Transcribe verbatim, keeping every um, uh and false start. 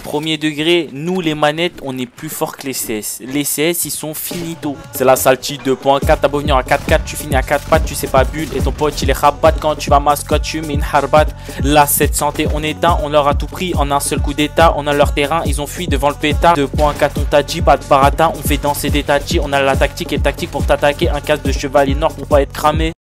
Premier degré, nous les manettes, on est plus fort que les C S. Les C S, ils sont finito. C'est la salty deux point quatre, t'as beau venir à quatre quatre, tu finis à quatre pattes, tu sais pas bulle. Et ton pote, il est rabat quand tu vas mascotte, tu mets une harbat. Là, cette santé, on éteint, on leur a tout pris en un seul coup d'état. On a leur terrain, ils ont fui devant le pétard. deux point quatre, on t'a dit, pas de baratin, on fait danser des tachis. On a la tactique et tactique pour t'attaquer. Un casque de chevalier noir pour pas être cramé.